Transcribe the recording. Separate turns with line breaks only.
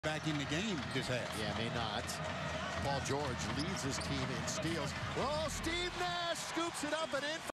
back in the game this half.
Yeah, may not. Paul George leads his team in steals. Oh, Steve Nash scoops it up and in.